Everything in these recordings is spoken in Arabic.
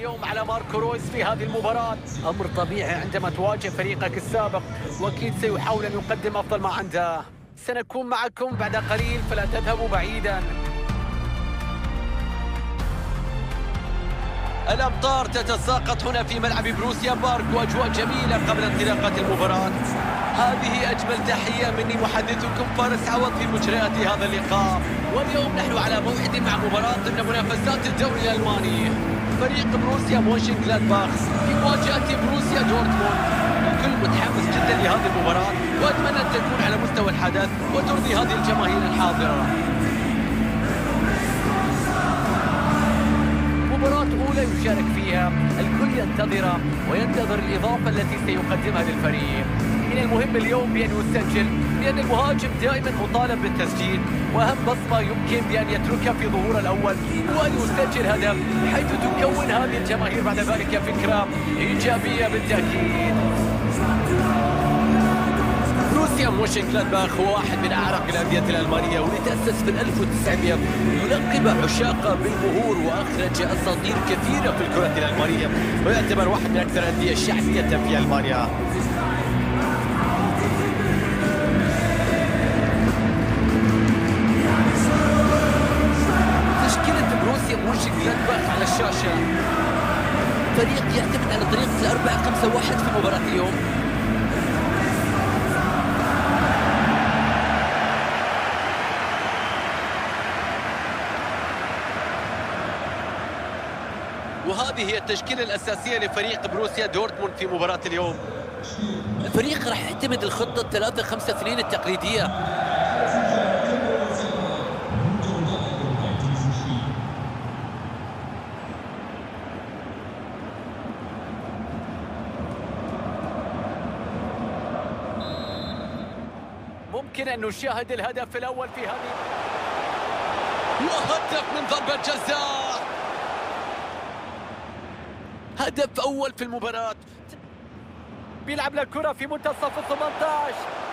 اليوم على ماركو رويس في هذه المباراة. أمر طبيعي عندما تواجه فريقك السابق، وأكيد سيحاول أن يقدم أفضل ما عنده. سنكون معكم بعد قليل، فلا تذهبوا بعيدا. الأمطار تتساقط هنا في ملعب بروسيا بارك، وأجواء جميلة قبل انطلاقة المباراة. هذه أجمل تحية مني محدثكم فارس عوض في مجريات هذا اللقاء. واليوم نحن على موعد مع مباراة ضمن منافسات الدوري الألماني. فريق بروسيا مونشنغلادباخ في مواجهة بروسيا دورتموند. الكل متحمس جدا لهذه المباراة، وأتمنى أن تكون على مستوى الحدث وترضي هذه الجماهير الحاضرة. مباراة أولى يشارك فيها، الكل ينتظر وينتظر الإضافة التي سيقدمها للفريق. من المهم اليوم بأن يسجل، لأن المهاجم دائما مطالب بالتسجيل، وأهم بصمة يمكن بأن يتركها في ظهور الأول وأن يسجل هدف، حيث تكون هذه الجماهير بعد ذلك فكرة إيجابية بالتأكيد. بروسيا مونشنغلادباخ هو واحد من أعرق الأندية الألمانية، وتأسس في 1900. يلقب عشاقه بالمهور وأخرج أساطير كثيرة في الكرة الألمانية، ويعتبر واحد من أكثر الأندية شعبية في ألمانيا. تشكيلة بروسيا مونشنغلادباخ على الشاشة. فريق يعتمد على طريقة 4-5-1 في مباراة اليوم. وهذه هي التشكيلة الأساسية لفريق بروسيا دورتموند في مباراة اليوم. الفريق راح يعتمد الخطة 3-5-2 التقليدية. ممكن أن نشاهد الهدف الأول في هذه، وهدف من ضربة جزاء. هدف أول في المباراة. بيلعب الكرة في منتصف ال 18.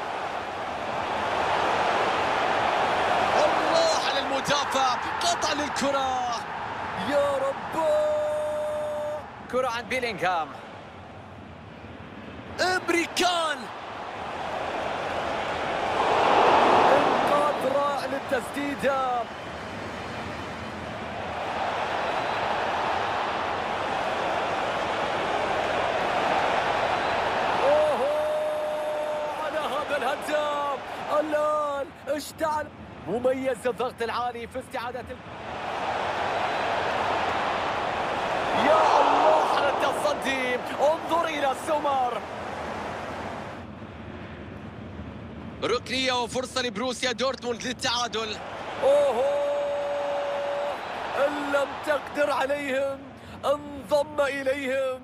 الله على المدافع، قطع للكرة. يا رب، كرة عند بيلينغهام. إمريكان، إنقاذ رائع للتسديدة. الآن اشتعل. مميز الضغط العالي في استعادة يا الله على التصدي، انظر إلى سومر. ركنية وفرصة لبروسيا دورتموند للتعادل. إن لم تقدر عليهم انضم إليهم.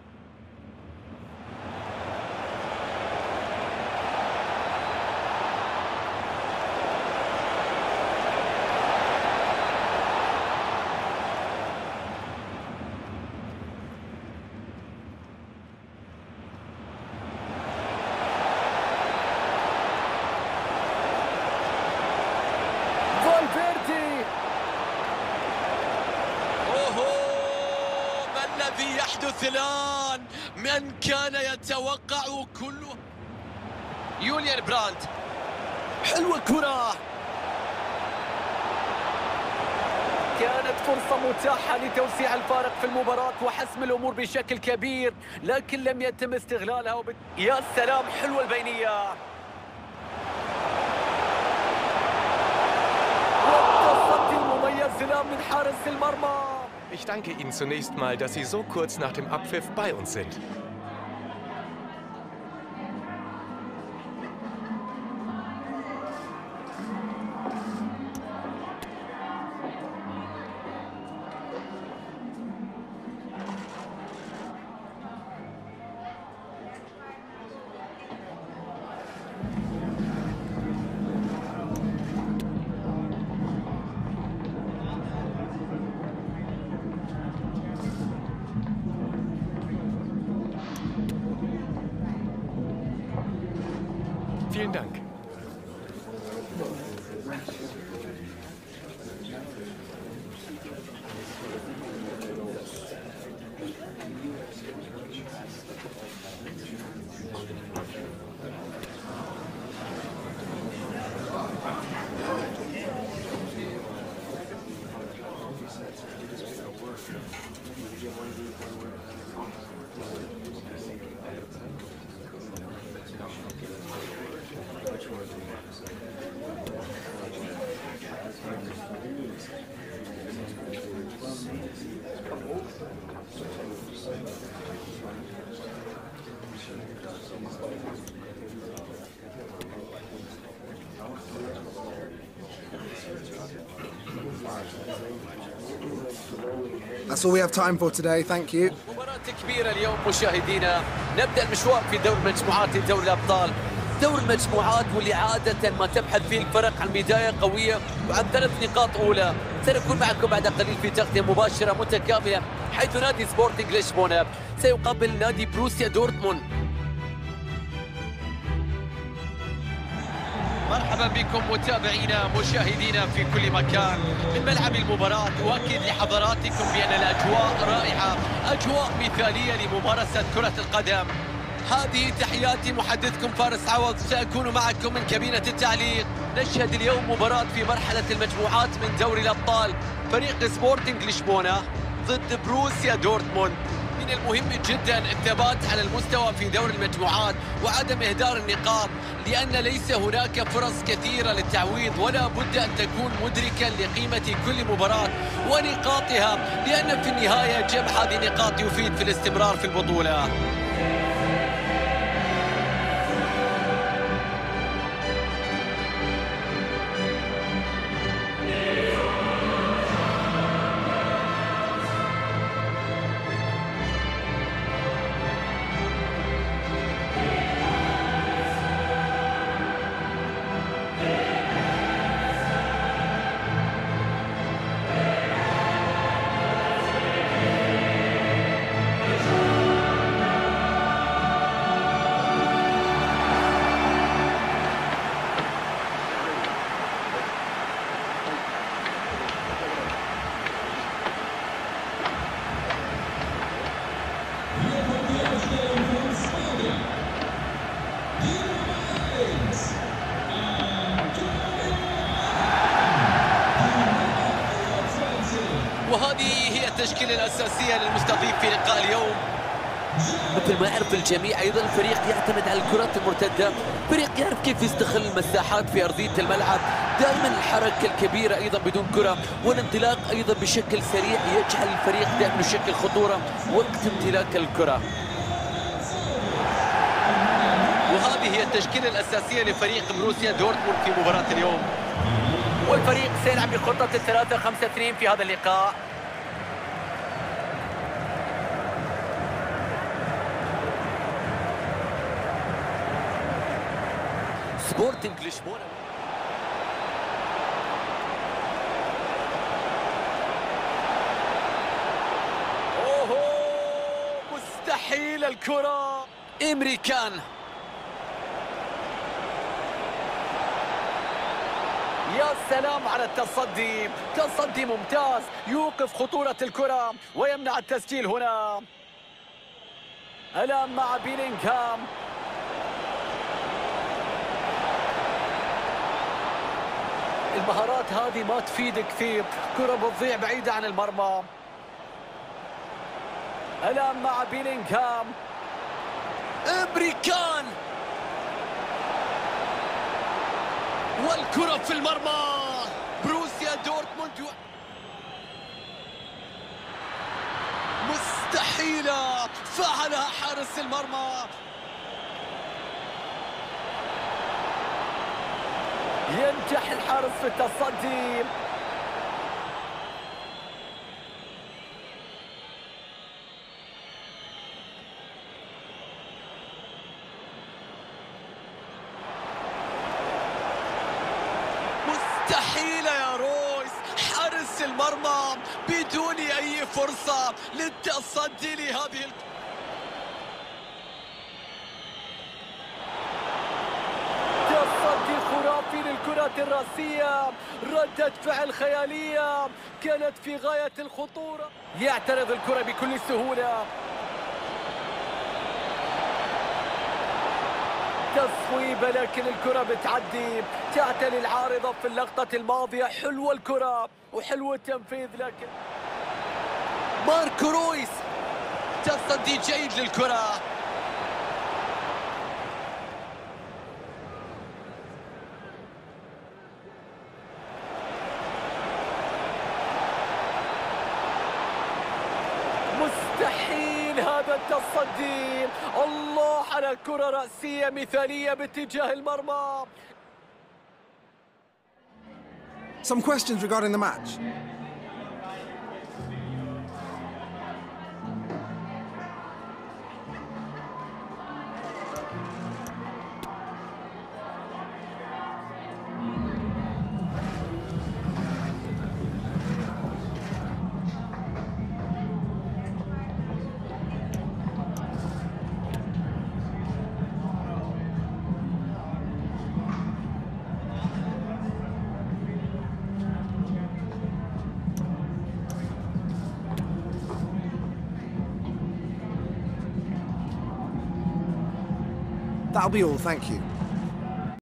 الذي يحدث الآن؟ من كان يتوقع كله؟ يوليان براند، حلوة كرة. كانت فرصة متاحة لتوسيع الفارق في المباراة وحسم الأمور بشكل كبير، لكن لم يتم استغلالها يا سلام، حلوة البينية. والتصدي المميز الآن من حارس المرمى. Ich danke Ihnen zunächst mal, dass Sie so kurz nach dem Abpfiff bei uns sind. That's all we have time for today. Thank you. مباراة كبيرة اليوم مشاهدينا. نبدأ المشوار في دور المجموعات لدوري الأبطال. دور المجموعات واللي عادة ما تبحث فيه الفرق عن بداية قوية وعن 3 نقاط أولى. سنكون معكم بعد قليل في تغطية مباشرة متكاملة حيث نادي سبورتنج لشبونة سيقابل نادي بروسيا دورتموند. مرحبا بكم متابعينا مشاهدينا في كل مكان من ملعب المباراة، وأكيد لحضراتكم بأن الأجواء رائعة، أجواء مثالية لممارسة كرة القدم. هذه تحياتي محدثكم فارس عوض، سأكون معكم من كابينة التعليق. نشهد اليوم مباراة في مرحلة المجموعات من دوري الأبطال، فريق سبورتنج لشبونة ضد بروسيا دورتموند. من المهم جدا الثبات على المستوى في دور المجموعات وعدم إهدار النقاط، لأن ليس هناك فرص كثيرة للتعويض، ولا بد أن تكون مدركا لقيمة كل مباراة ونقاطها، لأن في النهاية جمع هذه النقاط يفيد في الاستمرار في البطولة. وهذه هي التشكيلة الأساسية للمستضيف في لقاء اليوم. مثل ما يعرف الجميع أيضا الفريق يعتمد على الكرات المرتدة، فريق يعرف كيف يستغل المساحات في أرضية الملعب، دائما الحركة الكبيرة أيضا بدون كرة، والانطلاق أيضا بشكل سريع يجعل الفريق دائما يشكل خطورة وقت امتلاك الكرة. وهذه هي التشكيلة الأساسية لفريق بروسيا دورتموند في مباراة اليوم، والفريق سيلعب بخطة 3-5-2 في هذا اللقاء. سبورتنج لشبونة مستحيل الكرة. إمريكان يا سلام على التصدي، تصدي ممتاز يوقف خطورة الكرة ويمنع التسجيل هنا. الآن مع بيلينغهام، المهارات هذه ما تفيد كثير، كرة بتضيع بعيدة عن المرمى. الآن مع بيلينغهام، إمريكان والكرة في المرمى. بروسيا دورتموند مستحيلة فعلها حارس المرمى. ينجح الحارس في التصدي. مستحيلة يا رويس، حارس المرمى بدون أي فرصة للتصدي لهذه تصدي خرافي للكرة الرأسية، ردة فعل خيالية كانت في غاية الخطورة. يعترض الكرة بكل سهولة، تصويبة لكن الكرة بتعدي، تعتلي العارضة في اللقطة الماضية. حلوة الكرة وحلو التنفيذ، لكن ماركو رويس تصدي جيد للكرة. مستحيل هذا التصدي. الله على كرة رأسية مثالية باتجاه المرمى. Some questions regarding the match. That'll be all, thank you.